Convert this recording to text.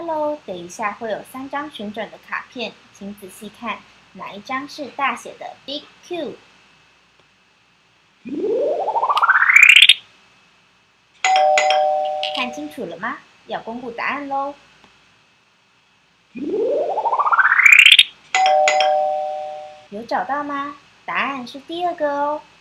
Hello，等一下会有3张旋转的卡片，请仔细看哪一张是大写的 Big Q。看清楚了吗？要公布答案喽！有找到吗？答案是第2个哦。